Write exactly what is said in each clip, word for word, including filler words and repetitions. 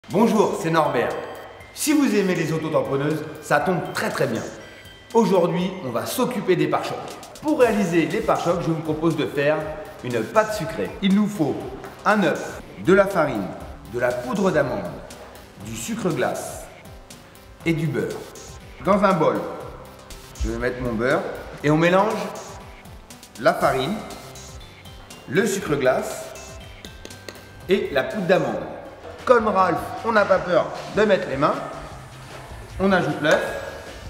Bonjour, c'est Norbert. Si vous aimez les autotamponneuses, ça tombe très très bien. Aujourd'hui, on va s'occuper des pare-chocs. Pour réaliser les pare-chocs, je vous propose de faire une pâte sucrée. Il nous faut un œuf, de la farine, de la poudre d'amande, du sucre glace et du beurre. Dans un bol, je vais mettre mon beurre et on mélange la farine, le sucre glace et la poudre d'amande. Comme Ralph, on n'a pas peur de mettre les mains. On ajoute l'œuf.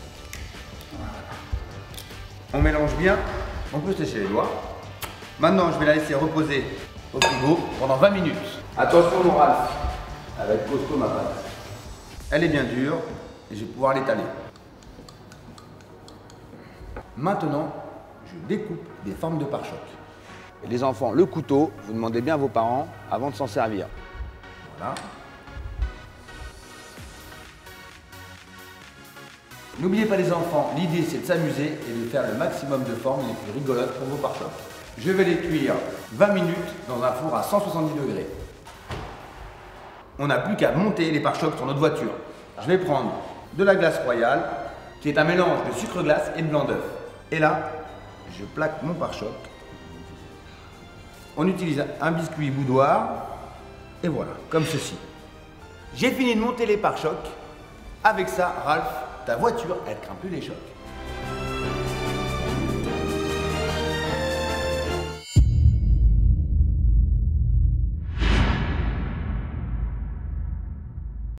On mélange bien. On peut sécher les doigts. Maintenant, je vais la laisser reposer au frigo pendant vingt minutes. Attention mon Ralph, elle va être costaud ma pâte. Elle est bien dure et je vais pouvoir l'étaler. Maintenant, je découpe des formes de pare-chocs. Et les enfants, le couteau, vous demandez bien à vos parents avant de s'en servir. Voilà. N'oubliez pas les enfants, l'idée c'est de s'amuser et de faire le maximum de formes les plus rigolotes pour vos pare-chocs. Je vais les cuire vingt minutes dans un four à cent soixante-dix degrés. On n'a plus qu'à monter les pare-chocs sur notre voiture. Je vais prendre de la glace royale, qui est un mélange de sucre glace et de blanc d'œuf. Et là, je plaque mon pare-choc. On utilise un biscuit boudoir. Et voilà, comme ceci. J'ai fini de monter les pare-chocs. Avec ça, Ralph, ta voiture, elle craint plus les chocs.